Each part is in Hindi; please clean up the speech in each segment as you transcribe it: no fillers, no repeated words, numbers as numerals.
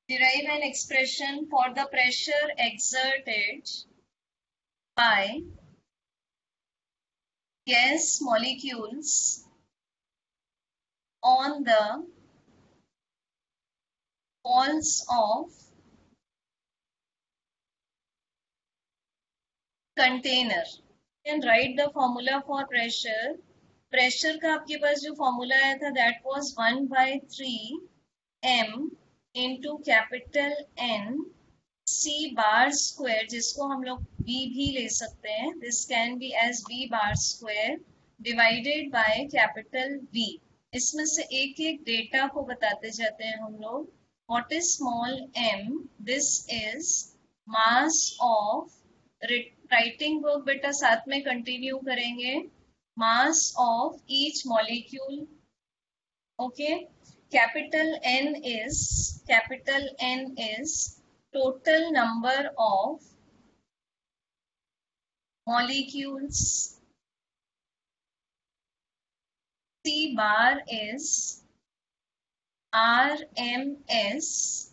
derive an expression for the pressure exerted by gas molecules on the walls of container. Can write the formula for pressure. Pressure का आपके पास जो फॉर्मूला आया था that was 1/3 m into capital N C bar square, जिसको हम लोग V भी ले सकते हैं, this can be as V bar square divided by capital V। इसमें से एक एक डेटा को बताते जाते हैं हम लोग। What is small m? This is mass of, writing work बेटा साथ में कंटिन्यू करेंगे, mass of each molecule. Okay, capital N is total number of molecules. C bar is RMS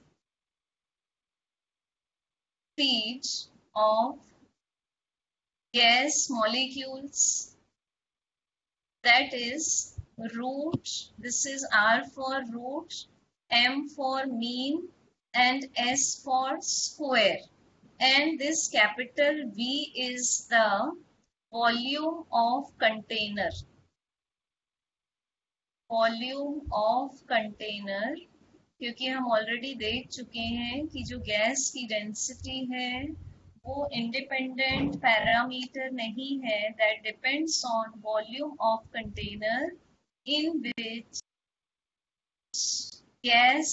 speed of gas molecules, that is root, this is R for root, M for mean and S for square, and this capital V is the volume of container. Volume of container, क्योंकि हम ऑलरेडी देख चुके हैं कि जो गैस की डेंसिटी है वो इंडिपेंडेंट पैरामीटर नहीं है, that depends on volume of container in which gas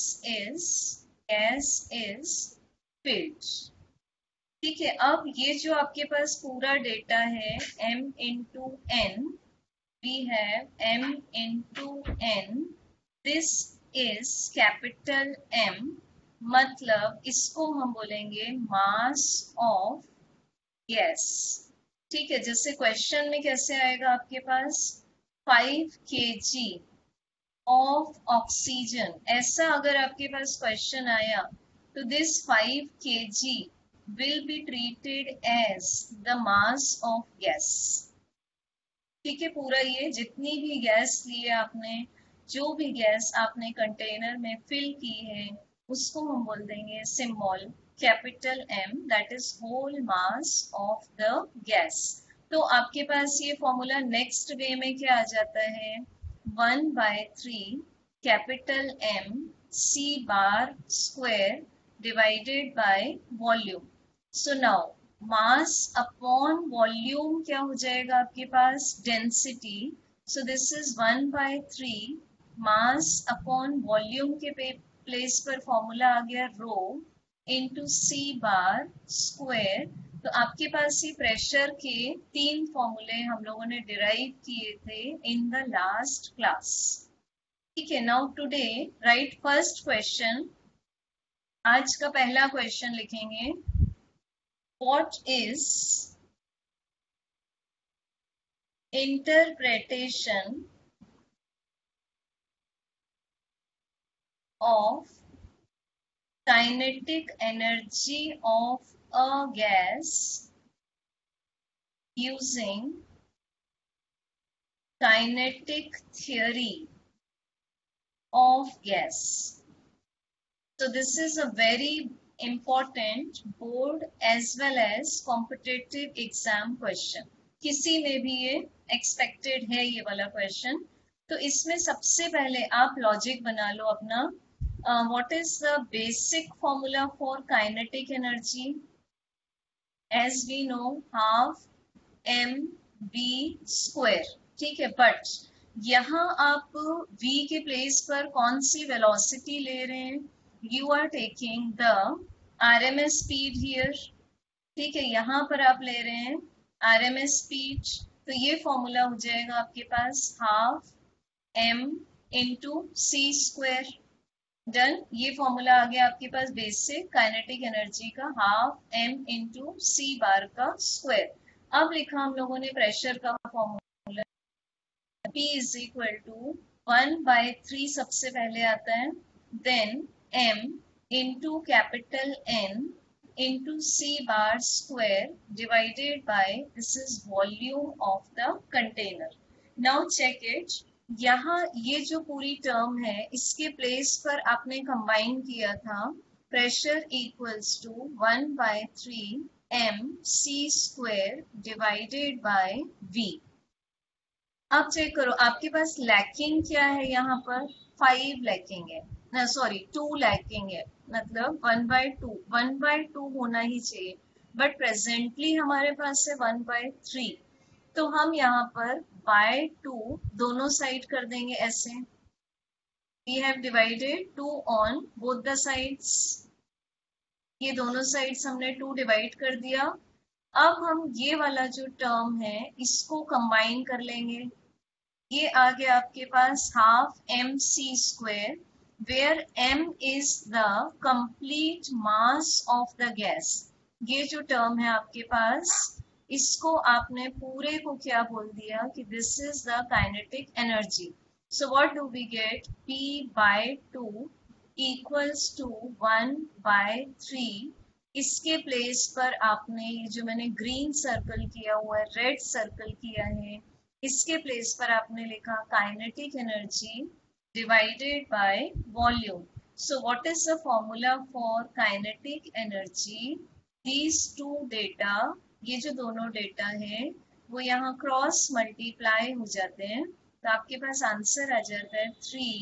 is filled. ठीक है, अब ये जो आपके पास पूरा डेटा है m into n, we have m into n, this is capital M, मतलब इसको हम बोलेंगे मास ऑफ गैस। ठीक है, जैसे क्वेश्चन में कैसे आएगा आपके पास 5 kg ऑफ ऑक्सीजन, ऐसा अगर आपके पास क्वेश्चन आया तो this 5 kg will be treated as the mass of gas. ठीक है, पूरा ये जितनी भी गैस ली है आपने, जो भी गैस आपने कंटेनर में फिल की है, उसको हम बोल देंगे symbol capital M, that is whole mass of the gas. तो आपके पास ये फॉर्मूला नेक्स्ट वे में क्या आ जाता है, 1/3 capital M C bar square divided by volume. So now mass upon volume क्या हो जाएगा आपके पास, density. So this is 1/3 mass upon volume के प्लेस पर फॉर्मूला आ गया rho into C bar square. तो आपके पास ही प्रेशर के 3 फॉर्मूले हम लोगों ने डिराइव किए थे इन द लास्ट क्लास। ठीक है, now today write first question, आज का पहला क्वेश्चन लिखेंगे, what is interpretation of kinetic energy of a gas using kinetic theory of gas. So this is a very important board as well as competitive exam question. किसी में भी ये expected है ये वाला question। तो इसमें सबसे पहले आप लॉजिक बना लो अपना। What is the basic formula for kinetic energy? As we know, half mv square। ठीक है, बट यहाँ आप v के प्लेस पर कौन सी वेलोसिटी ले रहे हैं, you are taking the RMS speed here. ठीक है, यहाँ पर आप ले रहे हैं RMS स्पीड, तो ये फॉर्मूला हो जाएगा आपके पास half m into C square. Done, ये फॉर्मूला आ गया आपके पास बेसिक काइनेटिक एनर्जी का, half m into C bar का स्क्वायर। अब लिखा हम लोगों ने प्रेशर का formula, P is equal to 1/3 सबसे पहले आता है, then m into capital N into C bar square divided by this is volume of the container. Now check it. यहाँ ये जो पूरी टर्म है इसके प्लेस पर आपने कंबाइन किया था pressure equals to 1/3 mc square divided by v. अब चेक करो आपके पास लैकिंग क्या है, यहाँ पर 5 लैकिंग है ना, सॉरी 2 लैकिंग है, मतलब 1/2 होना ही चाहिए, बट प्रेजेंटली हमारे पास है 1/3. तो हम यहाँ पर बाय 2 दोनों साइड कर देंगे ऐसे. We have divided 2 on both the sides. ये दोनों साइड्स हमने 2 डिवाइड कर दिया. अब हम ये वाला जो टर्म है इसको कंबाइन कर लेंगे. ये आ गया आपके पास half mc square where m is the complete mass of the gas. ये जो टर्म है आपके पास इसको आपने पूरे को क्या बोल दिया कि this is the kinetic energy. So what do we get, p/2 equals to 1/3. इसके प्लेस पर आपने ये जो मैंने ग्रीन सर्कल किया हुआ है, रेड सर्कल किया है, इसके प्लेस पर आपने लिखा kinetic energy divided by volume. So what is the formula for kinetic energy? These two data, ये जो दोनों डेटा है वो यहाँ क्रॉस मल्टीप्लाई हो जाते हैं, तो आपके पास आंसर आ जाता है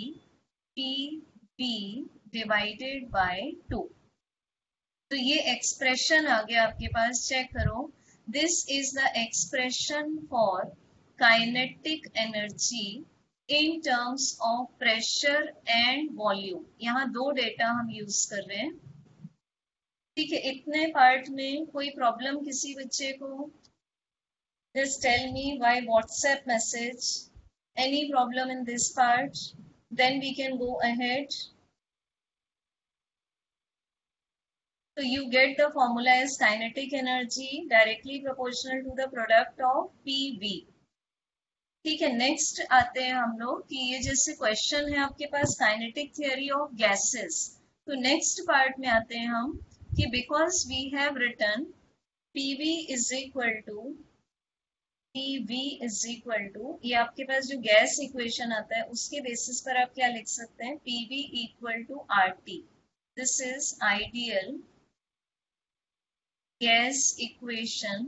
3pb डिवाइडेड बाय 2. तो ये एक्सप्रेशन आ गया आपके पास, चेक करो. This is the expression for kinetic energy in terms of pressure and volume. यहाँ 2 डेटा हम यूज कर रहे हैं. ठीक है, इतने पार्ट में कोई प्रॉब्लम किसी बच्चे को? Just tell me by WhatsApp message any problem in this part, then we can go ahead. So you get the formula as kinetic energy directly proportional to the product of PV. ठीक है, नेक्स्ट आते हैं हम लोग कि ये जैसे क्वेश्चन है आपके पास काइनेटिक थियरी ऑफ गैसेस, तो नेक्स्ट पार्ट में आते हैं हम कि because we have written PV is equal to ये आपके पास जो गैस इक्वेशन आता है उसके बेसिस पर आप क्या लिख सकते हैं, PV equal to RT. This is ideal gas equation.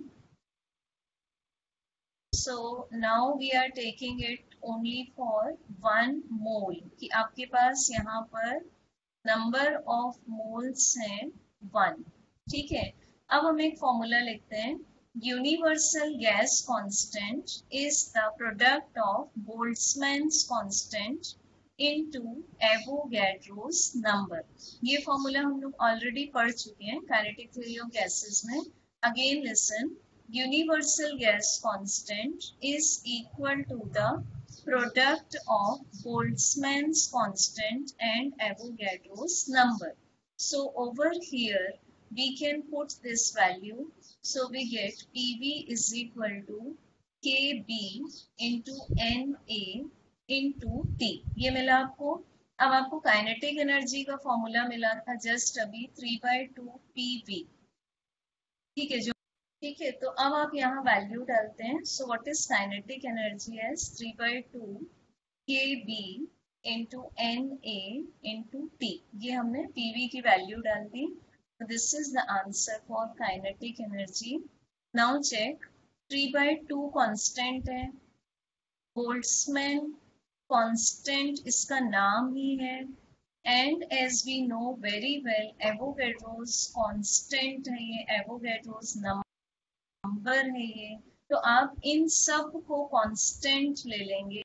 So now we are taking it only for 1 mole कि आपके पास यहाँ पर number of moles हैं 1. ठीक है, अब हम एक फॉर्मूला लिखते हैं. Universal gas constant is the product of Boltzmann's constant into Avogadro's number. ये फॉर्मूला हम लोग ऑलरेडी पढ़ चुके हैं काइनेटिक थ्योरी ऑफ गैसेस में. Again listen, universal gas constant is equal to the product of Boltzmann's constant and Avogadro's number. So over here we can put this value. So we get PV is equal to KB into NA into T. ये मिला आपको. अब आपको काइनेटिक एनर्जी का फॉर्मूला मिला था जस्ट अभी 3/2 PV. ठीक है, जो ठीक है, तो अब आप यहाँ वैल्यू डालते हैं. So what is kinetic energy as 3/2 KB into NA into T. ये हमने PV की वैल्यू डाल दी. This is the answer for kinetic energy. Now check, 3/2 constant है, Boltzmann constant इसका नाम ही है, and as we know very well Avogadro's constant है ये, Avogadro's number है ये. तो आप इन सब को constant ले लेंगे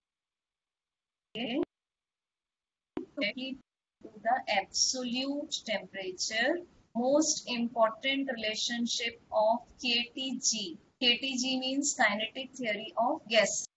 to the absolute temperature. Most important relationship of KTG. KTG means kinetic theory of gases.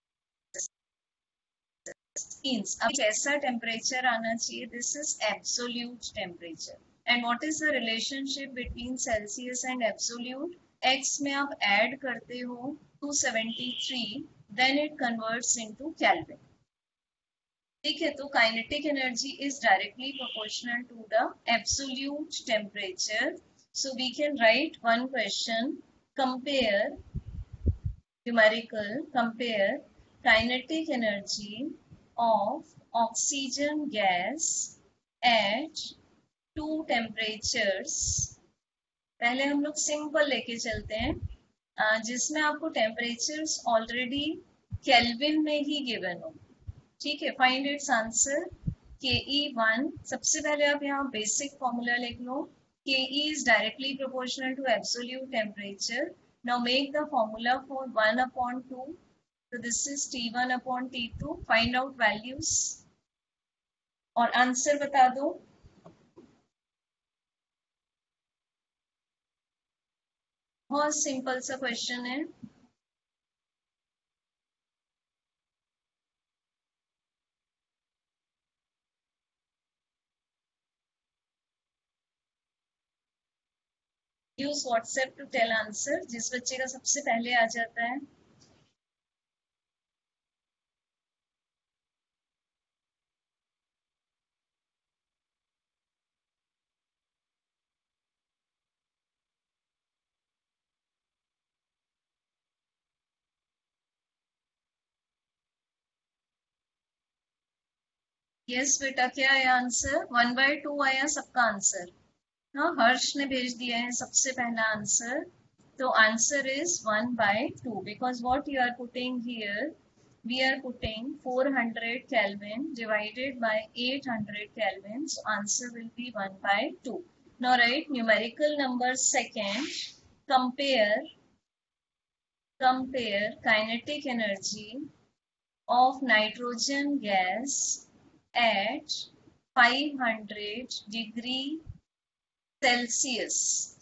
Means अब ऐसा temperature आना चाहिए. This is absolute temperature. And what is the relationship between Celsius and absolute? X में आप add करते हो 273, then it converts into Kelvin. ठीक है, तो kinetic energy is directly proportional to the absolute temperature. So we can write one question, compare numerical, compare kinetic energy of oxygen gas at two temperatures. पहले हम लोग सिंपल लेके चलते हैं, जिसमें आपको टेम्परेचर्स ऑलरेडी केल्विन में ही गिवन हो. ठीक है, फाइंड इट्स आंसर. KE1, सबसे पहले आप यहाँ बेसिक फॉर्मूला लिख लो. KE is directly proportional to absolute temperature. Now make the formula for 1 upon 2. So this is T1 upon T2. Find out values और आंसर बता दो. बहुत सिंपल सा क्वेश्चन है. Use WhatsApp to tell answer. जिस बच्चे का सबसे पहले आ जाता है. यस बेटा, क्या आया आंसर? 1/2 आया सबका आंसर. हाँ, हर्ष ने भेज दिया है सबसे पहला आंसर. तो answer is 1/2 because what you are putting here, we are putting 400 Kelvin divided by 800 Kelvin. So answer will be 1/2. Now write numerical number second. Compare kinetic energy of nitrogen gas at 500 degree Celsius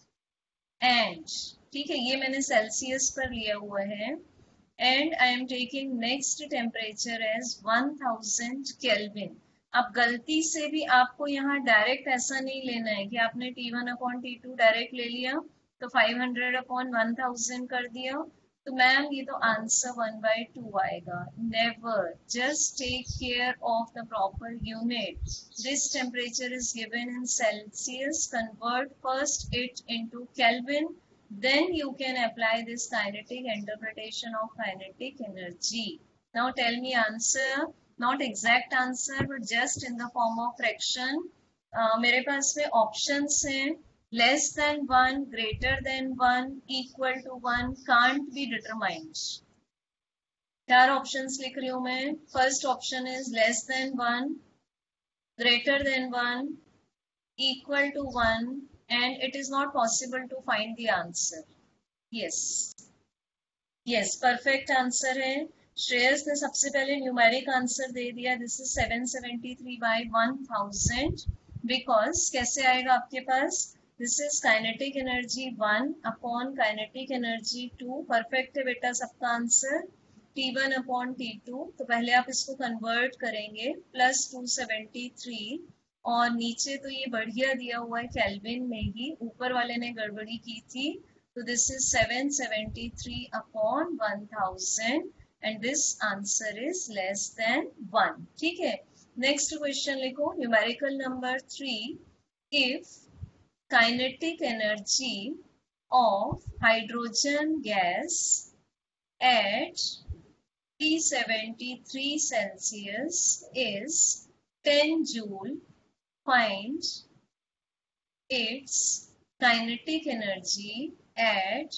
and, ठीक है, ये मैंने सेल्सियस पर लिया हुआ है. And I am taking next temperature as 1000 kelvin. अब गलती से भी आपको यहाँ डायरेक्ट ऐसा नहीं लेना है कि आपने T1 अपॉन T2 डायरेक्ट ले लिया तो 500 अपॉन 1000 कर दिया तो मैम ये तो आंसर 1/2 आएगा. Never. Just take care of the proper unit. This temperature is given in Celsius. Convert first it into Kelvin. Then you can apply this kinetic interpretation of kinetic energy. Now tell me answer. Not exact answer, but just in the form of fraction. मेरे पास में options हैं. Less than 1, greater than 1, equal to 1, can't be determined. 4 options लिख रही हूँ मैं. First option is less than 1, greater than 1, equal to 1, and it is not possible to find the answer. Yes. Yes, perfect answer है. श्रेयस ने सबसे पहले न्यूमेरिक आंसर दे दिया. This is 773/1000. बिकॉज कैसे आएगा आपके पास? This is kinetic energy 1 upon kinetic energy 2. Perfect है बेटा सबका आंसर. T1 upon T2. तो पहले आप इसको कन्वर्ट करेंगे. प्लस 273 और नीचे तो ये बढ़िया दिया हुआ है केल्विन में ही, ऊपर वाले ने गड़बड़ी की थी. So this is 773 upon 1000 and this answer is less than 1. ठीक है, next question लिखो. Numerical number 3. If kinetic energy of hydrogen gas at 373 Celsius is 10 joule, find its kinetic energy at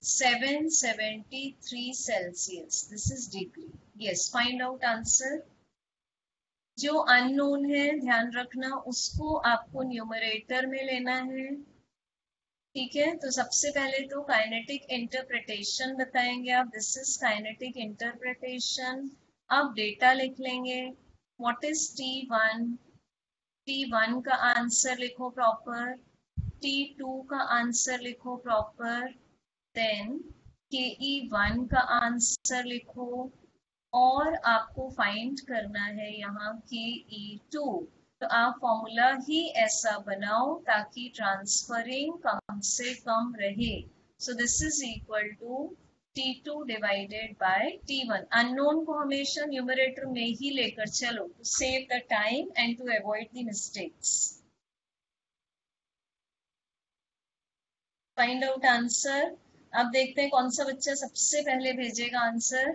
773 Celsius. This is degree. Yes, find out answer. जो अननोन है ध्यान रखना उसको आपको न्यूमरेटर में लेना है. ठीक है, तो सबसे पहले तो काइनेटिक इंटरप्रिटेशन बताएंगे आप. This is kinetic interpretation. अब डेटा लिख लेंगे. What is T1? T1 का आंसर लिखो प्रॉपर. T2 का आंसर लिखो प्रॉपर. देन KE1 का आंसर लिखो और आपको फाइंड करना है यहाँ KE2. तो आप फॉर्मूला ही ऐसा बनाओ ताकि ट्रांसफरिंग कम से कम रहे. So this is equal to T2 divided by T1। Unknown को हमेशा न्यूमरेटर में ही लेकर चलो to save the time and to avoid the mistakes. Find out answer. अब देखते हैं कौन सा बच्चा सबसे पहले भेजेगा आंसर।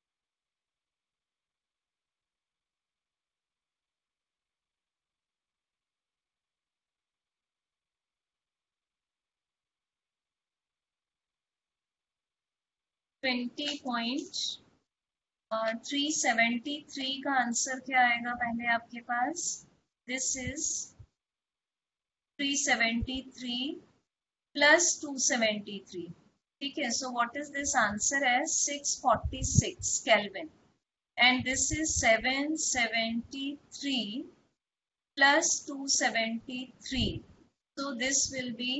$20.373 का आंसर क्या आएगा पहले आपके पास? This is 373 plus 273। ठीक है, so what is this answer as 646 kelvin and this is 773 plus 273, so this will be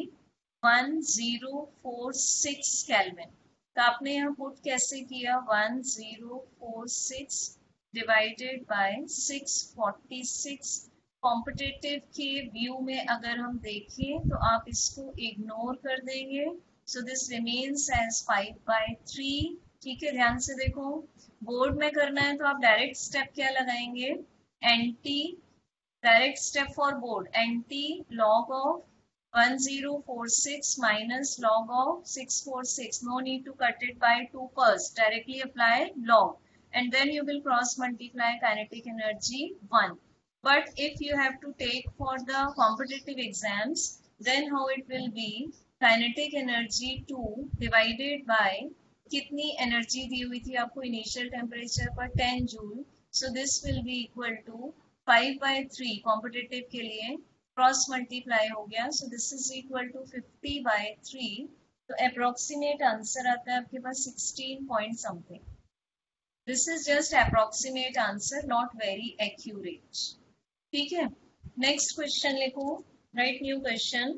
1046 Kelvin। तो आपने यहाँ पुट कैसे किया? 1046 डिवाइडेड बाय 646। कॉम्पिटिटिव के व्यू में अगर हम देखें तो आप इसको इग्नोर कर देंगे, सो दिस रिमेन्स एज 5/3। ठीक है, ध्यान से देखो। बोर्ड में करना है तो आप डायरेक्ट स्टेप क्या लगाएंगे? Anti direct step for board, anti log of 1046 minus log of 646. No need to cut it by 2 first. Directly apply log and then you will cross multiply kinetic energy 1. But if you have to take for the competitive exams, then how it will be? Kinetic energy 2 divided by कितनी एनर्जी दी हुई थी आपको इनिशियल टेम्परेचर पर? 10 joule. So this will be equal to 5/3 competitive के लिए क्रॉस मल्टीप्लाई हो गया, so this is equal to 50/3। तो अप्रोक्सीमेट आंसर आता है आपके पास 16 point something. This is just approximate answer, not very accurate. ठीक है, नेक्स्ट क्वेश्चन लिखो, write new question.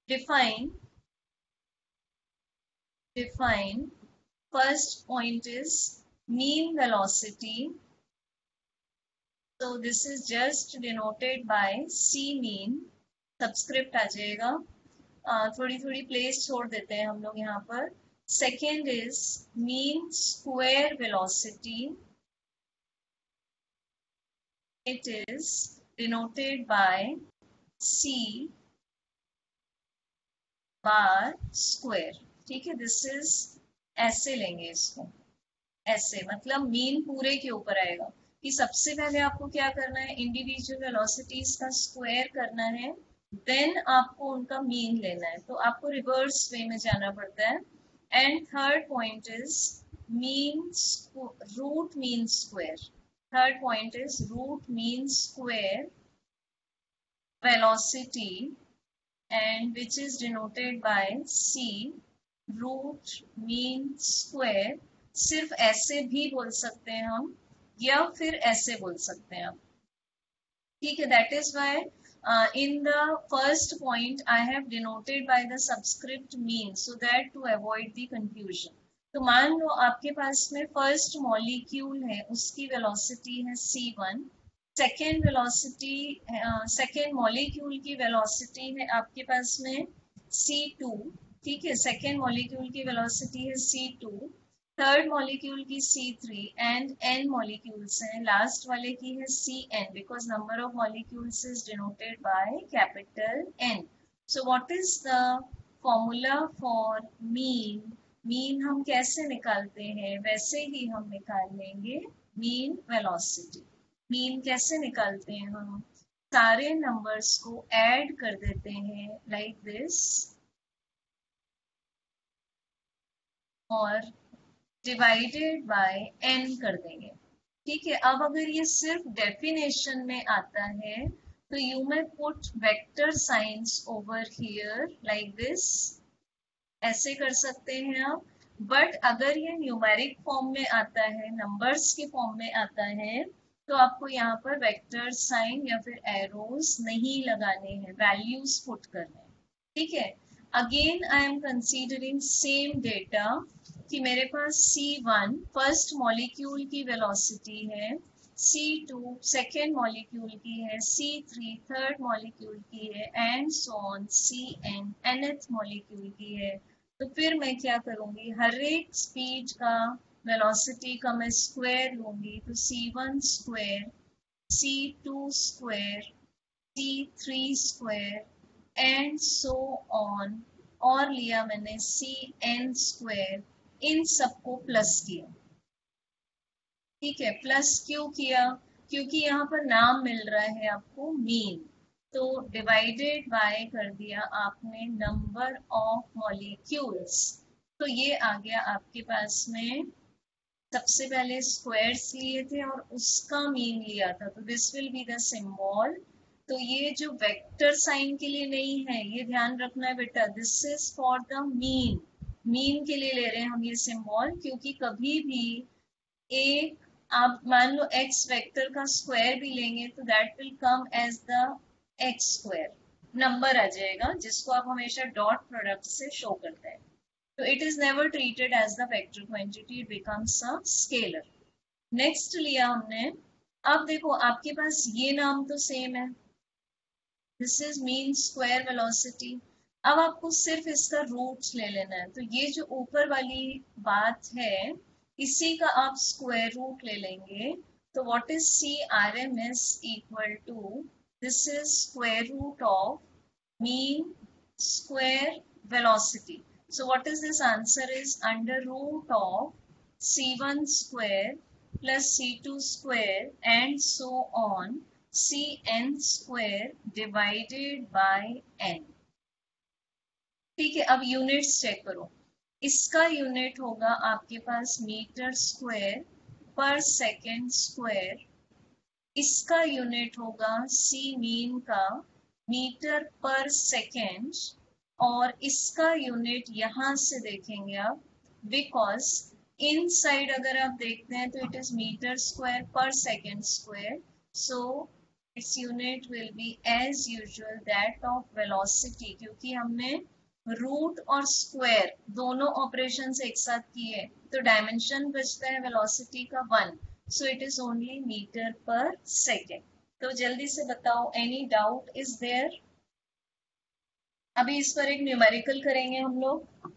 define first point is mean velocity. So this is just denoted by C mean, subscript आ जाएगा। थोड़ी थोड़ी प्लेस छोड़ देते हैं हम लोग यहाँ पर। Second is mean square velocity, it is denoted by C bar square. ठीक है, दिस इज ऐसे लेंगे इसको, ऐसे मतलब मीन पूरे के ऊपर आएगा कि सबसे पहले आपको क्या करना है? इंडिविजुअल वेलोसिटीज का स्क्वायर करना है, देन आपको उनका मीन लेना है। तो आपको रिवर्स वे में जाना पड़ता है। And third point is mean root mean square. Third point is root mean square velocity and which is denoted by C root mean square. सिर्फ ऐसे भी बोल सकते हैं हम या फिर ऐसे बोल सकते हैं आप। ठीक है, that is why in the first point I have denoted by the subscript mean so that to avoid the confusion। तो मान लो आपके पास में फर्स्ट मॉलिक्यूल है, उसकी वेलोसिटी है c1, second velocity second molecule की वेलोसिटी है आपके पास में c2। ठीक है, सेकेंड मॉलिक्यूल की वेलोसिटी है c2, थर्ड मॉलिक्यूल की C3 एंड n मॉलिक्यूल्स हैं, लास्ट वाले की है Cn because number of molecules is denoted by capital N। So what is the formula for mean? Mean हम कैसे निकालते हैं? वैसे ही हम निकाल लेंगे मीन वेलोसिटी। मीन कैसे निकालते हैं? हम सारे नंबर्स को ऐड कर देते हैं लाइक दिस और डिवाइडेड बाय n कर देंगे। ठीक है, अब अगर ये सिर्फ डेफिनेशन में आता है तो you may put vector science over here like this, ऐसे कर सकते हैं आप। बट अगर ये न्यूमेरिक फॉर्म में आता है, नंबर्स के फॉर्म में आता है, तो आपको यहाँ पर वेक्टर साइन या फिर एरोज नहीं लगाने हैं, वैल्यूज पुट करने हैं। ठीक है, again I am considering same data कि मेरे पास C1 फर्स्ट मॉलिक्यूल की वेलोसिटी है, C2 सेकेंड मॉलिक्यूल की है, C3 थर्ड मॉलिक्यूल की है and so on Cn nth molecule की है। तो फिर मैं क्या करूंगी, हर एक स्पीड का वेलोसिटी का मैं स्क्वायर लूंगी, तो c1 square, c2 square, c3 square and so on, और लिया मैंने cn स्क्वायर, इन सबको प्लस किया। ठीक है, प्लस क्यों किया, क्योंकि यहाँ पर नाम मिल रहा है आपको मीन, तो डिवाइडेड बाय कर दिया आपने नंबर ऑफ मॉलिक्यूल्स। तो ये आ गया आपके पास में, सबसे पहले स्क्वायर्स लिए थे और उसका मीन लिया था, तो this will be the symbol. तो ये जो वेक्टर साइन के लिए नहीं है, ये ध्यान रखना है बेटा, this is for the mean, mean के लिए ले रहे हैं हम ये सिंबल, क्योंकि कभी भी एक, आप मान लो x वेक्टर का स्क्वायर भी लेंगे तो that will come as the x square, number आ जाएगा जिसको आप हमेशा डॉट प्रोडक्ट से शो करते हैं। तो it is never treated as the vector quantity, it becomes a scalar. Next लिया हमने, अब देखो आपके पास ये नाम तो सेम है, this is mean square velocity. अब आपको सिर्फ इसका रूट ले लेना है, तो ये जो ऊपर वाली बात है इसी का आप स्क्वायर रूट ले लेंगे, तो what is C R M S equal to, this is square root of mean square velocity. So what is this answer is under root of c1 square plus c2 square and so on, cn square divided by n। ठीक है, अब यूनिट्स चेक करो, इसका यूनिट होगा आपके पास मीटर स्क्वायर पर सेकेंड स्क्वायर, इसका यूनिट होगा सी मीन का मीटर पर सेकेंड, और इसका यूनिट यहां से देखेंगे आप, बिकॉज इन साइड अगर आप देखते हैं तो इट इज मीटर स्क्वायर पर second square, so its unit will be as usual that of velocity, क्योंकि हमने रूट और स्क्वायर दोनों ऑपरेशन एक साथ किए, तो डायमेंशन बचता है वेलोसिटी का 1, so it is only metre पर सेकेंड। तो जल्दी से बताओ, एनी डाउट इज देयर? अभी इस पर एक न्यूमेरिकल करेंगे हम लोग,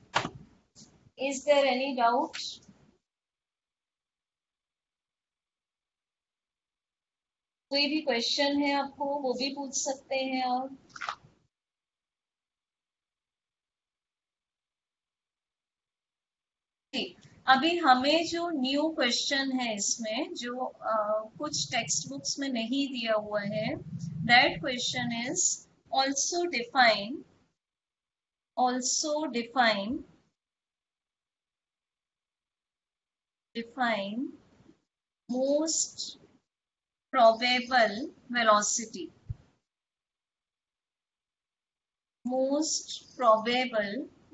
इज देयर एनी डाउट? कोई भी क्वेश्चन है आपको वो भी पूछ सकते हैं आप। अभी हमें जो न्यू क्वेश्चन है इसमें जो कुछ टेक्स्ट बुक्स में नहीं दिया हुआ है, that question is also define most probable velocity, most probable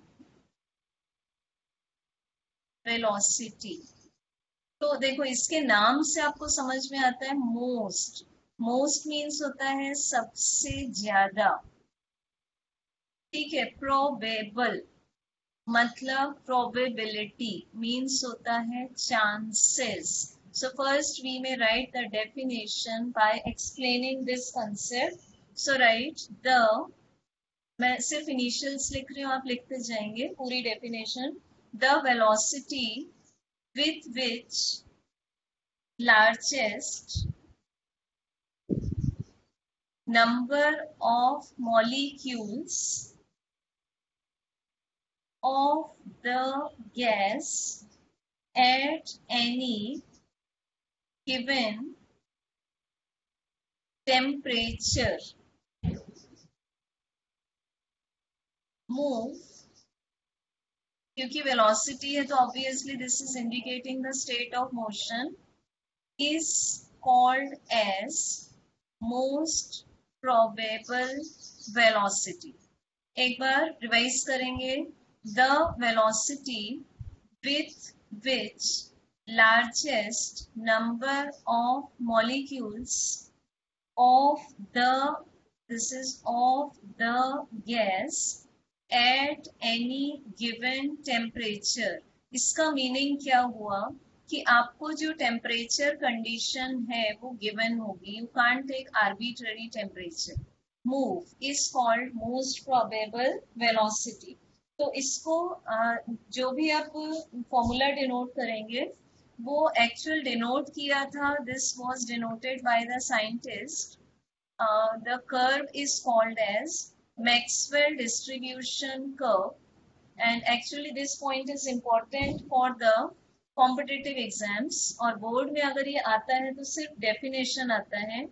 velocity। तो देखो इसके नाम से आपको समझ में आता है मोस्ट, मोस्ट मीन्स होता है सबसे ज्यादा, ठीक है। प्रोबेबल मतलब प्रोबेबिलिटी मीन्स होता है chances. So first we may write the definition by explaining this concept. So write the, मैं सिर्फ इनिशियल्स लिख रही हूँ, आप लिखते जाएंगे पूरी definition. The velocity with which largest number of molecules of the gas at any given temperature move, क्योंकि वेलोसिटी है तो obviously this is indicating the state of motion, is called as most probable velocity। एक बार रिवाइज करेंगे, the velocity with which largest number of molecules of the, this is of the gas at any given temperature। इसका मीनिंग क्या हुआ कि आपको जो टेम्परेचर कंडीशन है वो गिवन होगी, you can't take arbitrary temperature. Move is called most probable velocity. तो इसको जो भी आप फॉर्मूला डिनोट करेंगे वो एक्चुअल डिनोट किया था, this was denoted by the scientist. The curve is called as Maxwell distribution curve, and actually this point is important for the competitive exams. और बोर्ड में अगर ये आता है तो सिर्फ डेफिनेशन आता है.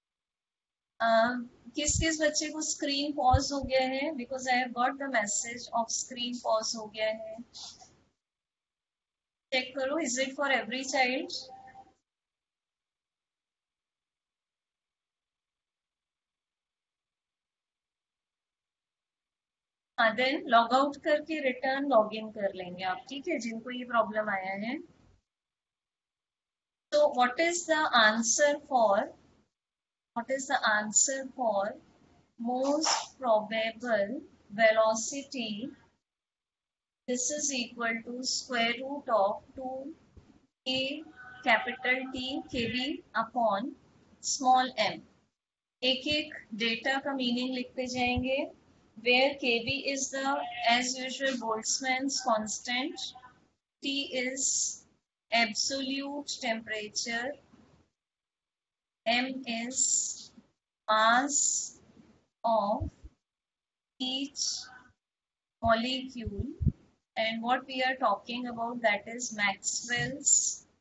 किस किस बच्चे को स्क्रीन पॉज हो गया है? Because I have got the message of screen pause हो गया है. चेक करो, is it for every child? हाँ, देन लॉग आउट करके रिटर्न लॉग इन कर लेंगे आप, ठीक है, जिनको ये प्रॉब्लम आया है. तो what is the answer for most probable velocity? This is equal to square root of 2 k capital T kb upon small m. एक एक डेटा का मीनिंग लिखते जाएंगे. Where kb is the as usual Boltzmann's constant, T is absolute temperature, m is mass of each molecule, and what we are talking about, that is Maxwell's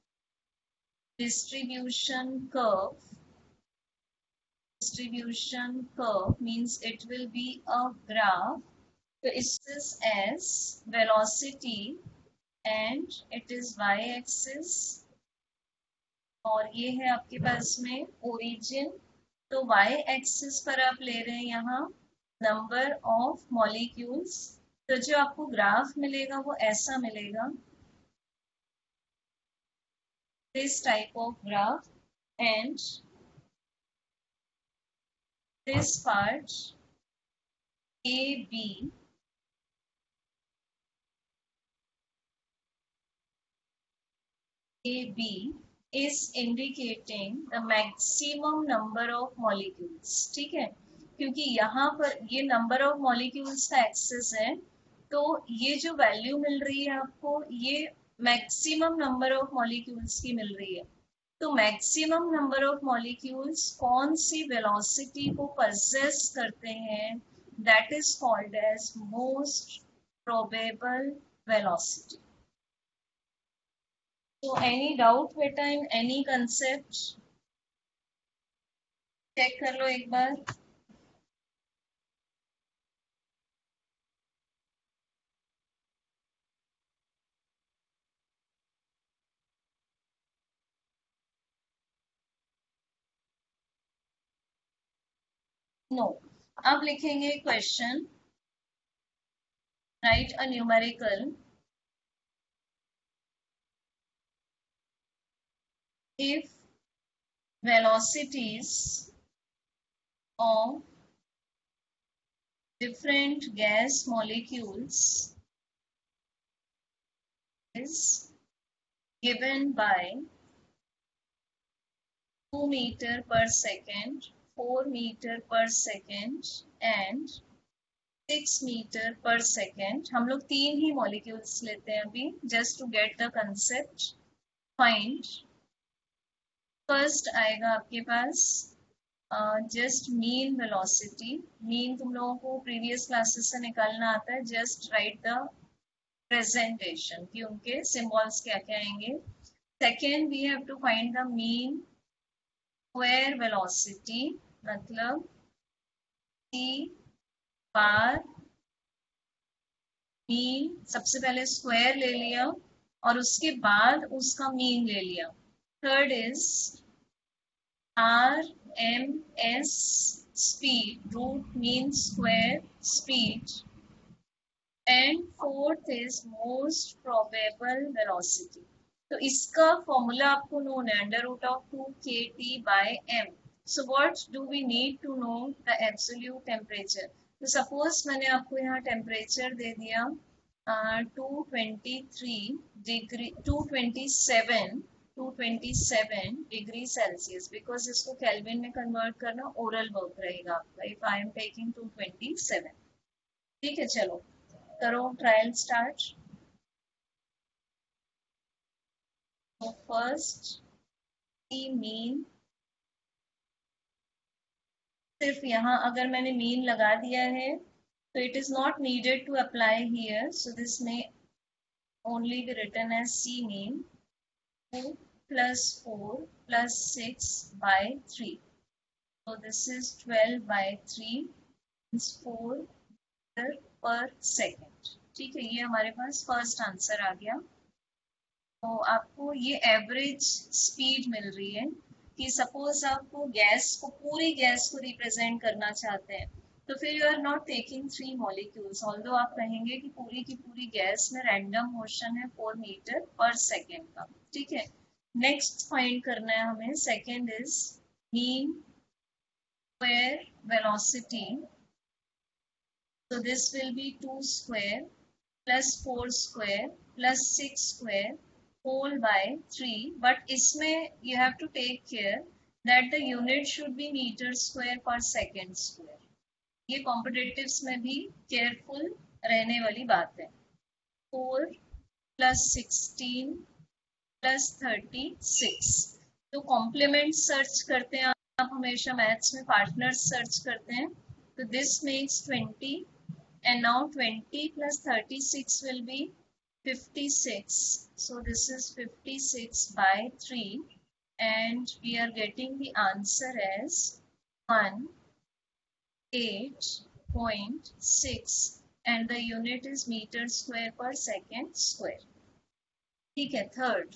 distribution curve. Distribution curve means it will be a graph. So it is as velocity and it is y-axis, और ये है आपके पास में ओरिजिन. तो y-axis पर आप ले रहे हैं यहाँ नंबर ऑफ मॉलिक्यूल्स. तो जो आपको ग्राफ मिलेगा वो ऐसा मिलेगा, this type of graph, and this part AB is indicating the maximum number of molecules. ठीक है, क्योंकि यहाँ पर ये नंबर ऑफ मॉलिक्यूल्स का एक्सेस है, तो ये जो वैल्यू मिल रही है आपको, ये मैक्सिमम नंबर ऑफ मॉलिक्यूल्स की मिल रही है. तो मैक्सिमम नंबर ऑफ मॉलिक्यूल्स कौन सी वेलोसिटी को पजेस करते हैं, that is called as most probable velocity. तो एनी डाउट बेटा इन एनी कंसेप्ट? चेक कर लो एक बार. नो. अब लिखेंगे question. Write a numerical. If velocities of different gas molecules is given by 2 meter per second, 4 meter per second and 6 meter per second. हम लोग 3 ही molecules लेते हैं अभी, just to get the concept. Find. First आएगा आपके पास जस्ट मीन वेलोसिटी. मीन तुम लोगों को प्रीवियस क्लासेस से निकालना आता है. जस्ट राइट द प्रेजेंटेशन कि उनके सिंबल्स क्या क्या आएंगे. Second, we have to find the mean square velocity, मतलब सी बार मीन. सबसे पहले स्क्वायर ले लिया और उसके बाद उसका मीन ले लिया. Third is RMS speed, root mean square speed, and fourth is most probable velocity. तो इसका फॉर्मूला आपको नोन है, under root of 2kT/m. So what do we need to know? The absolute temperature. तो सपोज मैंने आपको यहाँ टेम्परेचर दे दिया 223 डिग्री 227 डिग्री सेल्सियस, बिकॉज इसको केल्विन में कन्वर्ट करना ओरल वर्क रहेगा आपका. If I am taking 227. ठीक है, चलो करो ट्रायल स्टार्ट। तो फर्स्ट सी मीन, सिर्फ यहाँ अगर मैंने मीन लगा दिया है तो it is not needed to apply here, so this may only be written as C mean 2 plus 4 plus 6 by 3. So this is 12 by 3 means 4 meter per second. ठीक है, ये हमारे पास फर्स्ट आंसर आ गया। तो आपको ये एवरेज स्पीड मिल रही है कि सपोज आपको गैस को, पूरी गैस को रिप्रेजेंट करना चाहते हैं तो फिर you are not taking 3 molecules, although आप कहेंगे कि पूरी की पूरी गैस में रैंडम मोशन है 4 मीटर पर सेकेंड का। ठीक है, नेक्स्ट फाइंड करना है हमें, second is mean square velocity. So this will be 2 square plus 4 square plus 6 square whole by 3, but इसमें you have to take care that the unit should be meter square per second square. ये कॉम्पिटिटिव्स में भी केयरफुल रहने वाली बात है। 4 plus 16 plus 36, तो कॉम्प्लीमेंट सर्च करते हैं आप हमेशा मैथ्स में, पार्टनर्स सर्च करते हैं, तो this makes 20 and now 20 plus 36 will be 56, so this is 56 by 3 and we are getting the answer as 18.6 and the unit is meter square per second square. ठीक है, थर्ड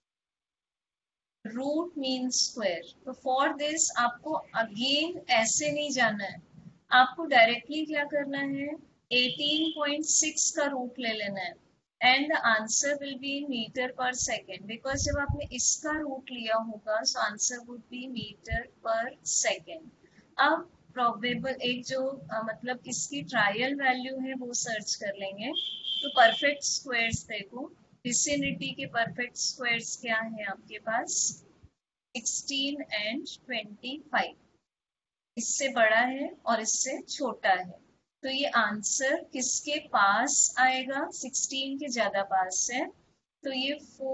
रूट मीन स्क्वायर। तो फॉर दिस आपको अगेन ऐसे नहीं जाना है, आपको डायरेक्टली क्या करना है, 18.6 का रूट ले लेना है and the answer will be metre पर सेकेंड, बिकॉज जब आपने इसका रूट लिया होगा so answer would be metre पर सेकेंड। अब प्रोबेबल एक जो मतलब इसकी ट्रायल वैल्यू है वो सर्च कर लेंगे। तो परफेक्ट स्क्वायर्स देखो, विसिनिटी के परफेक्ट स्क्वायर्स क्या है आपके पास, 16 एंड 25, इससे बड़ा है और इससे छोटा है, तो ये आंसर किसके पास आएगा, 16 के ज्यादा पास है, तो ये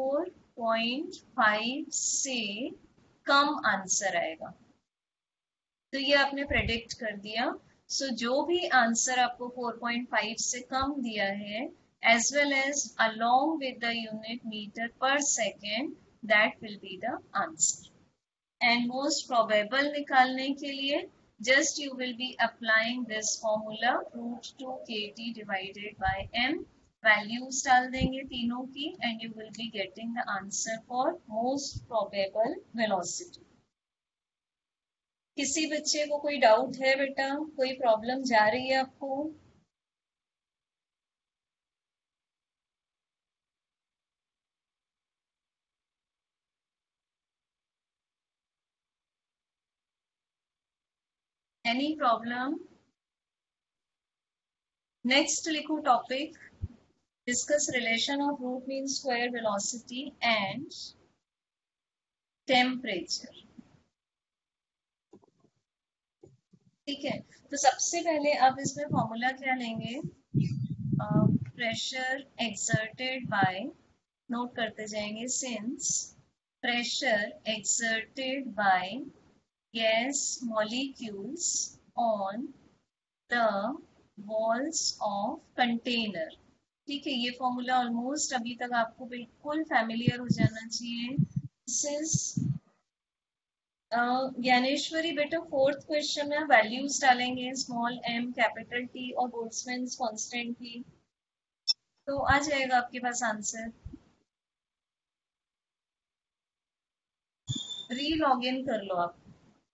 4.5 से कम आंसर आएगा। तो ये आपने प्रेडिक्ट कर दिया। सो जो भी आंसर आपको 4.5 से कम दिया है as well as along with the unit meter per second, that will be the answer. And most probable निकालने के लिए just you will be applying this formula root 2 kt divided by m, values डाल देंगे तीनों की and you will be getting the answer for most probable velocity. किसी बच्चे को कोई डाउट है बेटा, कोई प्रॉब्लम जा रही है आपको? Any problem? Next लिखो topic, discuss relation of root mean square velocity and temperature. ठीक है, तो सबसे पहले आप इसमें फॉर्मूला क्या लेंगे, प्रेशर एक्सर्टेड बाय, नोट करते जाएंगे, since pressure exerted by gas molecules on the walls of container. ठीक है, ये फॉर्मूला ऑलमोस्ट अभी तक आपको बिल्कुल फैमिलियर हो जाना चाहिए। ज्ञानेश्वरी बेटा फोर्थ क्वेश्चन में वैल्यूज डालेंगे, स्मॉल एम, कैपिटल टी और बोल्ट्जमैन्स कांस्टेंट की, तो आ जाएगा आपके पास आंसर। री लॉग इन कर लो आप।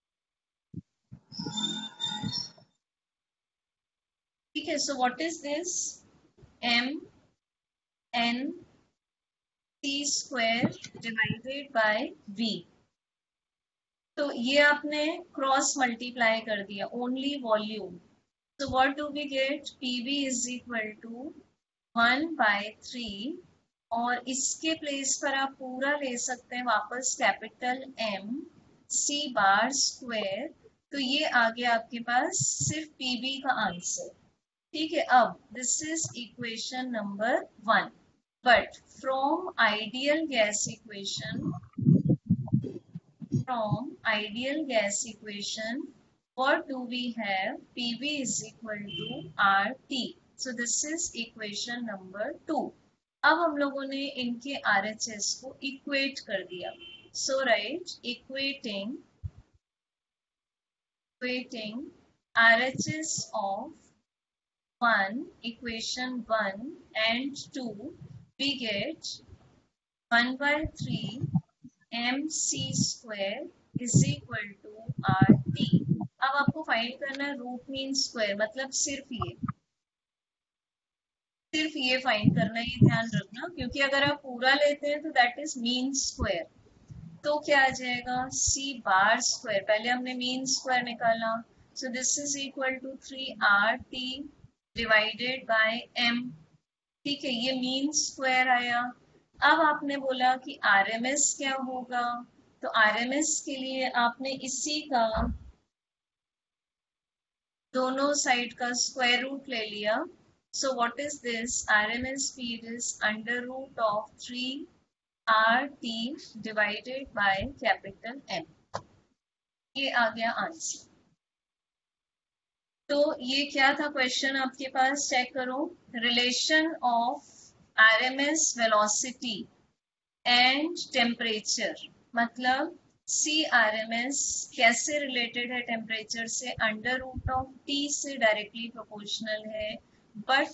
ठीक है, so what is this, m n c square divided by v, तो ये आपने क्रॉस मल्टीप्लाई कर दिया, only volume, so what do we get, pv is equal to 1/3 और इसके प्लेस पर आप पूरा ले सकते हैं वापस capital M C bar square, तो ये आ गया आपके पास सिर्फ PV का आंसर। ठीक है, अब this is equation number 1. But from ideal gas equation, what do we have? PV is equal to RT. So this is equation number 2. अब हम लोगों ने इनके RHS को इक्वेट कर दिया. So right, equating RHS of 1, equation 1 and 2, we get 1 by 3 mc square is equal to RT. अब आपको फाइंड करना है रूट मीन स्क्वायर, मतलब सिर्फ ये फाइंड करना है, ये ध्यान रखना, क्योंकि अगर आप पूरा लेते हैं तो दैट इज मीन स्क्वायर. तो क्या आ जाएगा, c बार स्क्वायर, पहले हमने मीन स्क्वायर निकाला, so this is equal to 3RT divided by m. ठीक है, ये मीन स्क्वायर आया. अब आपने बोला कि RMS क्या होगा, तो RMS के लिए आपने इसी का दोनों साइड का स्क्वायर रूट ले लिया. So what is this, RMS speed is under root of 3RT divided by capital M. ये आ गया आंसर. तो ये क्या था क्वेश्चन आपके पास, चेक करो. Relation of RMS velocity and temperature, मतलब CRMS कैसे रिलेटेड है टेम्परेचर से, अंडर रूट ऑफ T से डायरेक्टली प्रोपोर्शनल है. बट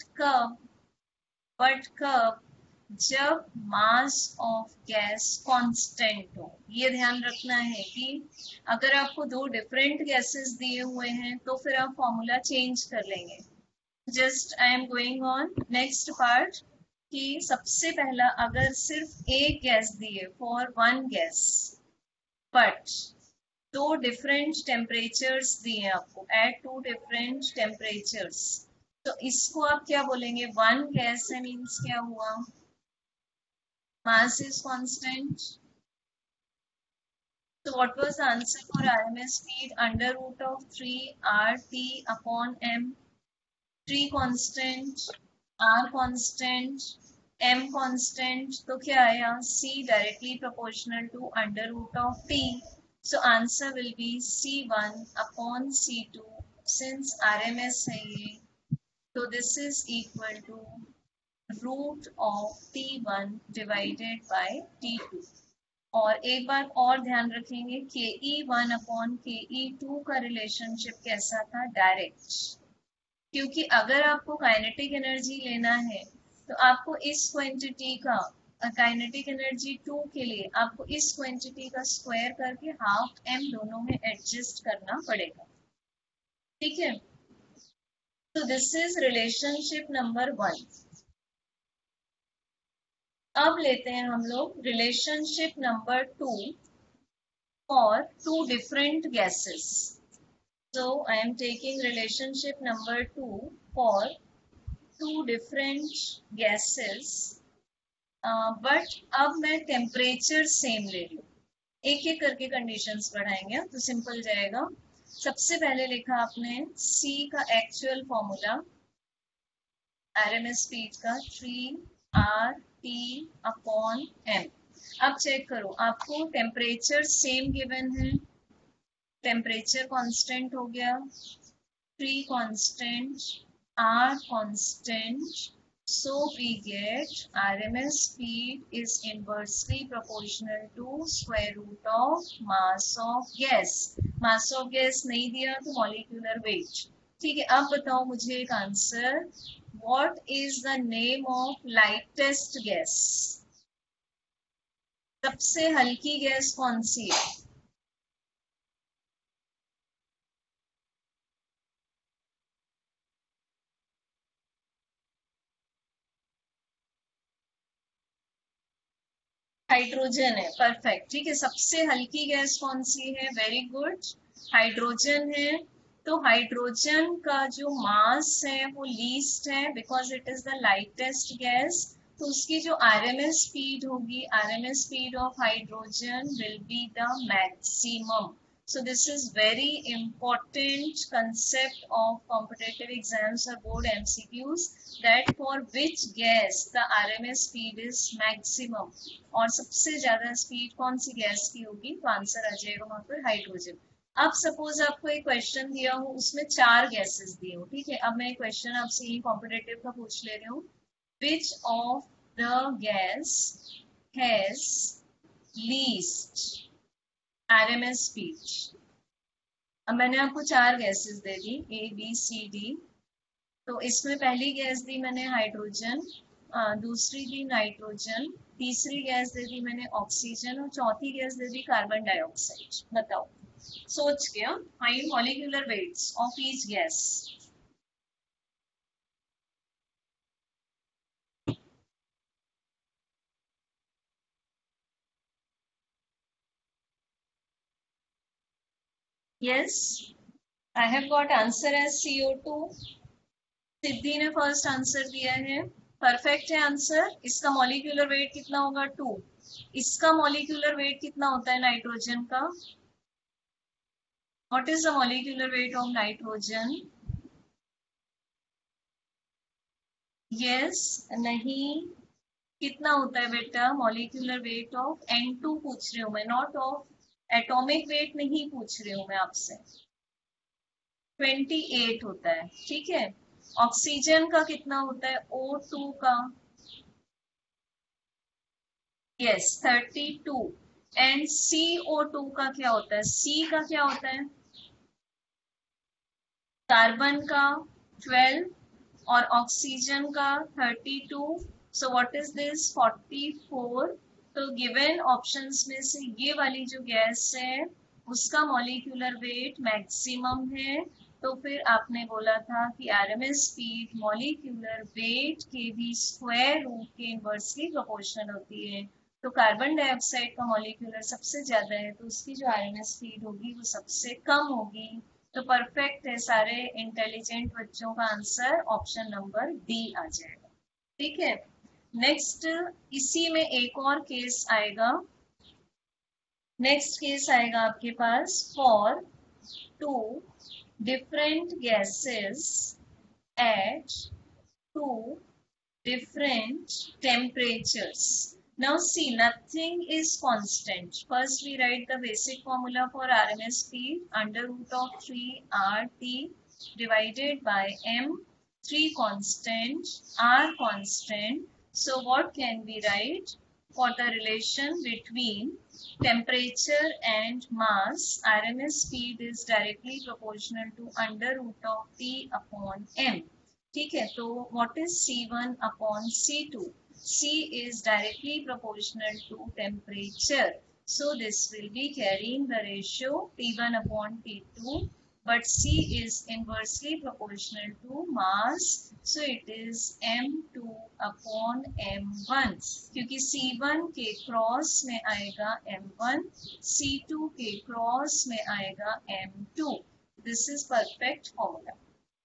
कब जब मास ऑफ गैस कांस्टेंट हो. ये ध्यान रखना है कि अगर आपको दो डिफरेंट गैसेस दिए हुए हैं तो फिर आप फॉर्मूला चेंज कर लेंगे. Just I am going on next part, कि सबसे पहला अगर सिर्फ एक गैस दिए फॉर वन गैस, बट दो डिफरेंट टेम्परेचर्स दिए आपको एट टू डिफरेंट टेम्परेचर्स, तो इसको आप क्या बोलेंगे, वन गैस है, मीन्स क्या हुआ, mass is constant. So what was the answer for RMS speed, under root of 3RT upon M. 3 constant, R constant, M constant, तो क्या आया, C directly proportional to under root of T. So answer will be C1 upon C2. Since RMS है ये, so this is equal to root of T1 divided by T2. और एक बात और ध्यान रखेंगे, KE1 अपॉन KE2 का रिलेशनशिप कैसा था, डायरेक्ट. क्योंकि अगर आपको काइनेटिक एनर्जी लेना है तो आपको इस क्वांटिटी का, काइनेटिक एनर्जी 2 के लिए आपको इस क्वांटिटी का स्क्वायर करके हाफ m दोनों में एडजस्ट करना पड़ेगा. ठीक है, तो दिस इज रिलेशनशिप नंबर 1. अब लेते हैं हम लोग relationship number 2 for two different gases. So I am taking relationship number 2 for two different gases, but अब मैं टेम्परेचर सेम ले रही हूँ. एक एक करके कंडीशंस बढ़ाएंगे तो सिंपल जाएगा. सबसे पहले लिखा आपने C का एक्चुअल फॉर्मूला, RMS स्पीड का 3RT अपॉन M. अब चेक करो, आपको टेम्परेचर सेम गिवन है, टेम्परेचर कांस्टेंट हो गया, 3 constant, R constant, so we get RMS speed is inversely proportional to square root of mass of gas. mass of gas नहीं दिया तो molecular weight. ठीक है, अब बताओ मुझे एक answer, what is the name of lightest gas? सबसे हल्की गैस कौन सी है? हाइड्रोजन है, परफेक्ट. ठीक है, सबसे हल्की गैस कौन सी है, वेरी गुड, हाइड्रोजन है. तो हाइड्रोजन का जो मास है वो लीस्ट है because it is the lightest gas. तो उसकी जो RMS स्पीड होगी, RMS speed of hydrogen will be the maximum. So this is very important concept of competitive exams or board MCQs, that for which gas the RMS speed is maximum, और सबसे ज्यादा स्पीड कौन सी गैस की होगी, तो आंसर आ जाएगा वहां पर हाइड्रोजन। अब सपोज आपको एक क्वेश्चन दिया हो, उसमें 4 गैसेस दिए हो, ठीक है। अब मैं क्वेश्चन आपसे ये कॉम्पिटेटिव का पूछ ले रही हूँ, which of the gas has least RMS speed. अब मैंने आपको 4 गैसेस दे दी, ए बी सी डी। तो इसमें पहली गैस दी मैंने हाइड्रोजन, दूसरी दी नाइट्रोजन, तीसरी गैस दे दी मैंने ऑक्सीजन और चौथी गैस दे दी कार्बन डाइऑक्साइड। बताओ, सोच के, find molecular weights of each gas. Yes, I have got answer as CO2। Siddhi ने फर्स्ट आंसर दिया है, परफेक्ट है आंसर। इसका मॉलिक्यूलर वेट कितना होगा, 2। इसका मॉलिक्यूलर वेट कितना होता है नाइट्रोजन का, what is the molecular weight of nitrogen? Yes, नहीं, कितना होता है बेटा मॉलिक्यूलर वेट ऑफ N2 पूछ रही हूँ मैं, नॉट ऑफ एटॉमिक वेट नहीं पूछ रही हूँ मैं आपसे। 28 होता है, ठीक है। ऑक्सीजन का कितना होता है, O2 का? यस, 32। एंड CO2 का क्या होता है, C का क्या होता है, कार्बन का 12 और ऑक्सीजन का 32। So what is this, 44। तो गिवन ऑप्शंस में से ये वाली जो गैस है उसका मॉलिक्यूलर वेट मैक्सिमम है। तो फिर आपने बोला था कि आरएमएस स्पीड मॉलिक्यूलर वेट के भी स्क्वायर रूट के इनवर्सली प्रोपोर्शनल होती है। तो कार्बन डाइऑक्साइड का मॉलिक्यूलर सबसे ज्यादा है, तो उसकी जो आरएमएस स्पीड होगी वो सबसे कम होगी। तो परफेक्ट है, सारे इंटेलिजेंट बच्चों का आंसर ऑप्शन नंबर डी आ जाएगा, ठीक है। नेक्स्ट, इसी में एक और केस आएगा। नेक्स्ट केस आएगा आपके पास, for 2 different gases at 2 different temperatures. Now see, nothing is constant. First we write the basic formula for RMS speed, under root of 3RT divided by M. 3 constant, R constant. So what can we write for the relation between temperature and mass? RMS speed is directly proportional to under root of T upon M. ठीक है, तो what is C1 upon C2? C is directly proportional to temperature. So this will be carrying the ratio T1 upon T2, but C is inversely proportional to mass. So it is M2 upon M1, क्योंकि C1 के क्रॉस में आएगा M1, C2 के क्रॉस में आएगा M2. This is perfect formula.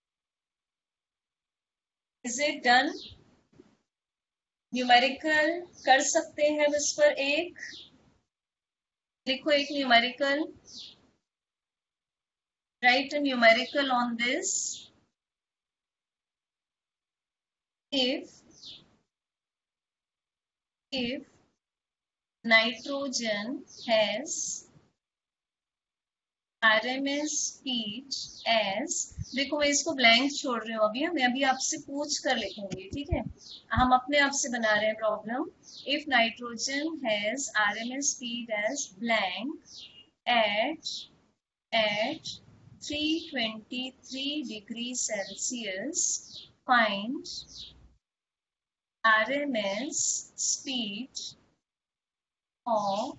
Is it done? Numerical कर सकते हैं इस पर, एक लिखो, एक numerical, write a numerical on this. If nitrogen has RMS speed as, देखो मैं इसको ब्लैंक छोड़ रही हूँ अभी, मैं अभी आपसे पूछ कर लिखूंगी, ठीक है। हम अपने आप से बना रहे हैं problem. If nitrogen has RMS speed as blank at 323 degrees Celsius, find RMS speed of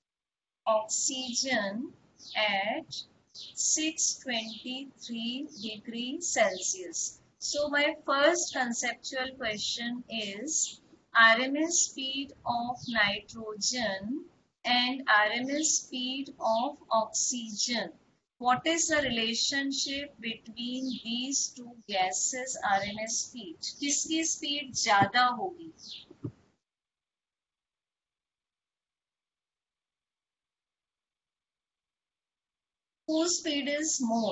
oxygen at 623 degrees Celsius. So my first conceptual question is RMS speed of nitrogen and RMS speed of oxygen. What is the relationship between these two gases RMS speed? किसकी स्पीड ज्यादा होगी? whose speed is more?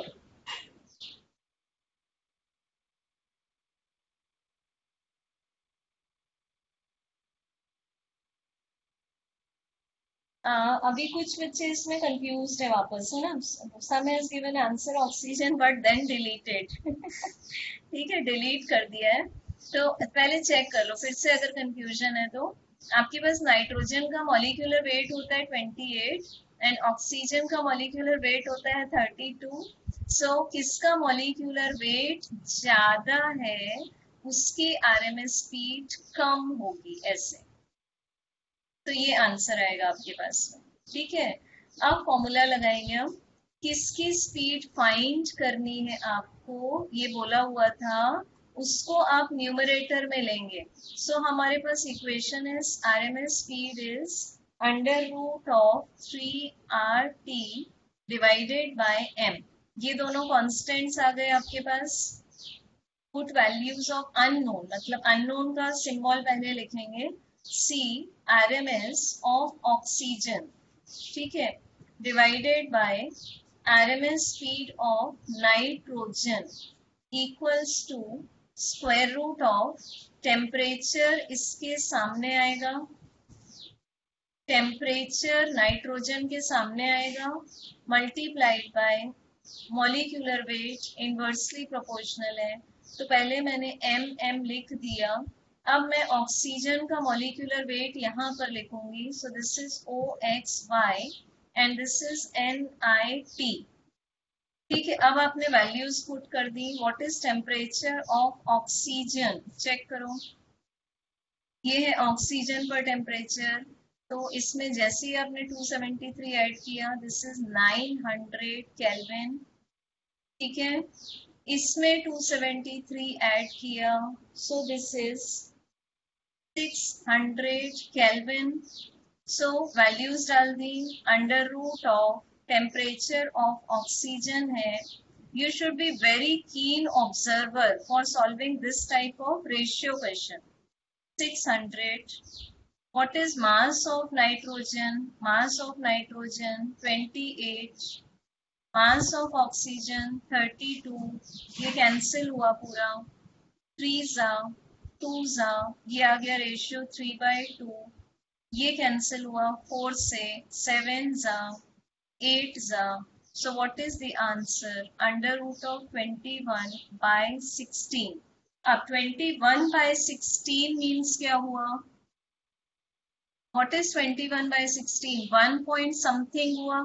अभी कुछ बच्चे इसमें कंफ्यूज है वापस, है ना? Some has given answer oxygen but then deleted. ठीक है, डिलीट कर दिया है। तो पहले चेक कर लो फिर से अगर कंफ्यूजन है तो। आपके पास नाइट्रोजन का मॉलिक्यूलर वेट होता है 28 एंड ऑक्सीजन का मॉलिक्यूलर वेट होता है 32। सो किसका मॉलिक्यूलर वेट ज्यादा है उसकी आरएमएस स्पीड कम होगी, ऐसे। तो ये आंसर आएगा आपके पास में। ठीक है, अब फॉर्मूला लगाएंगे हम। किसकी स्पीड फाइंड करनी है आपको, ये बोला हुआ था, उसको आप न्यूमरेटर में लेंगे। सो हमारे पास इक्वेशन है RMS speed is under root of 3RT divided by m। ये दोनों कॉन्स्टेंट्स आ गए आपके पास। पुट वैल्यूज ऑफ अननोन, मतलब अननोन का सिंबल पहले लिखेंगे, सी आरएमएस ऑफ ऑक्सीजन, ठीक है, divided by RMS speed of nitrogen equals to square root of temperature, इसके सामने आएगा, टेम्परेचर नाइट्रोजन के सामने आएगा, multiplied by molecular weight inversely proportional है। तो पहले मैंने एम लिख दिया। अब मैं ऑक्सीजन का मॉलिक्यूलर वेट यहाँ पर लिखूंगी। So this is OXY and this is NIT। ठीक है, अब आपने वैल्यूज पुट कर दी। What is temperature of oxygen, check करो। ये है ऑक्सीजन पर टेम्परेचर। तो इसमें जैसे ही आपने 273 ऐड किया, दिस इज 900 केल्विन। ठीक है, इसमें 273 ऐड किया, so this is 600 kelvin. So values डाल दी। Under root of temperature of oxygen है। You should be very keen observer for solving this type of ratio question. 600. What is mass of nitrogen? Mass of nitrogen 28. Mass of oxygen 32। ये कैंसिल हुआ पूरा। 3 जा 2 जा, ये आ गया रेशियो 3/2। ये कैंसिल हुआ 4 से। 7 जा 8 जा। So what is the answer? Under root of 21/16। अब 21/16 मीन्स क्या हुआ? What is 21/16? 1 पॉइंट समथिंग हुआ।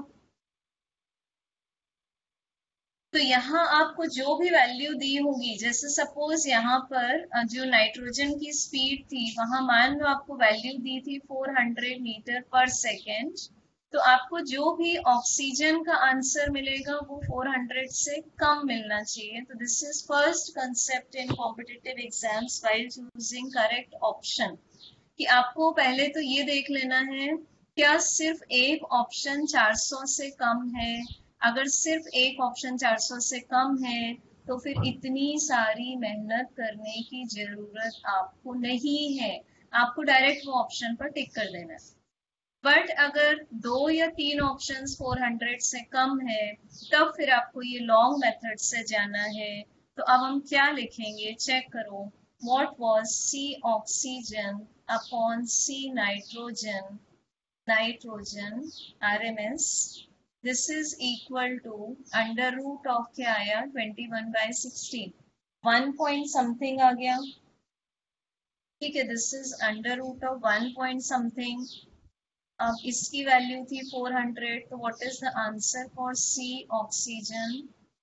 तो यहाँ आपको जो भी वैल्यू दी होगी, जैसे सपोज यहाँ पर जो नाइट्रोजन की स्पीड थी, वहां मान लो आपको वैल्यू दी थी 400 मीटर पर सेकेंड, तो आपको जो भी ऑक्सीजन का आंसर मिलेगा वो 400 से कम मिलना चाहिए। तो this is first concept in competitive exams while choosing correct option, कि आपको पहले तो ये देख लेना है क्या सिर्फ एक ऑप्शन 400 से कम है। अगर सिर्फ एक ऑप्शन 400 से कम है तो फिर इतनी सारी मेहनत करने की जरूरत आपको नहीं है, आपको डायरेक्ट वो ऑप्शन पर टिक कर देना है। बट अगर 2 या 3 ऑप्शंस 400 से कम है, तब फिर आपको ये लॉन्ग मेथड से जाना है। तो अब हम क्या लिखेंगे, चेक करो। What was C oxygen upon C nitrogen, nitrogen RMS, this is equal to under root of क्या आया 21/16, 1 पॉइंट समथिंग आ गया। ठीक है, this is under root of 1 point something. अब इसकी वैल्यू थी 400, तो what is the answer for C oxygen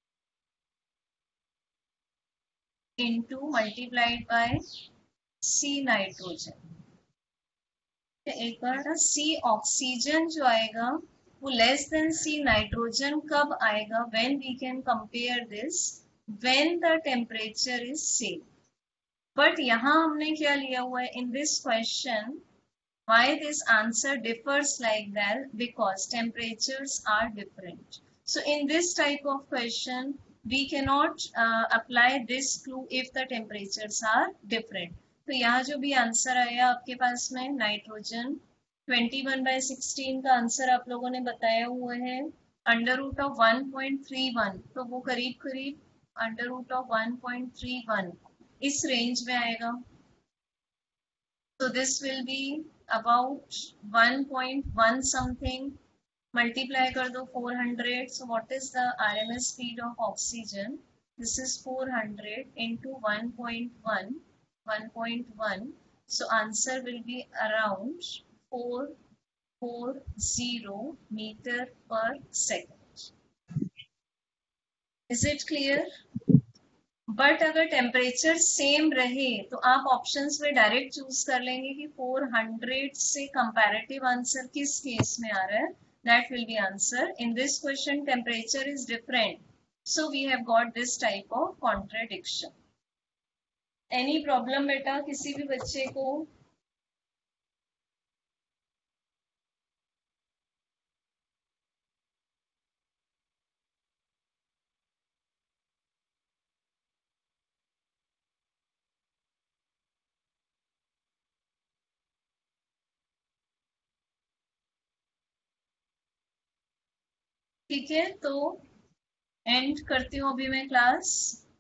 into multiplied by C nitrogen. एक बार ना C ऑक्सीजन जो आएगा वो लेस देन C नाइट्रोजन कब आएगा? When we can compare this when the temperature is same. But यहाँ हमने क्या लिया हुआ है in this question, why this answer differs like that? Because temperatures are different. So in this type of question we cannot apply this clue if the temperatures are different. तो यहाँ जो भी आंसर आया आपके पास में नाइट्रोजन 21/16 का आंसर आप लोगों ने बताया हुआ है। अंडर रूट ऑफ 1.31, तो वो करीब करीब अंडर रूट ऑफ 1.31 इस रेंज में आएगा. So this will be about 1.1 something. Multiply कर दो 400. So what is the RMS speed of oxygen? This is 400 into 1.1. 1.1. So answer will be around 440 meter per second. Is it clear? But अगर टेम्परेचर सेम रहे तो आप ऑप्शंस में डायरेक्ट चूज कर लेंगे कि 400 से कंपैरेटिव आंसर किस केस में आ रहा है. That will be answer. In this question temperature is different, so we have got this type of contradiction. Any problem बेटा किसी भी बच्चे को? ठीक है, तो एंड करती हूँ अभी मैं क्लास.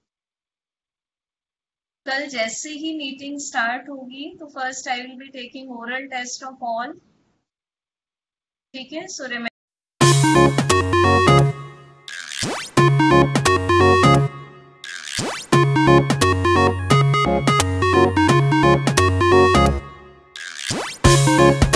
कल जैसे ही मीटिंग स्टार्ट होगी तो first I will be taking oral test of all. ठीक है, सो रिमेंबर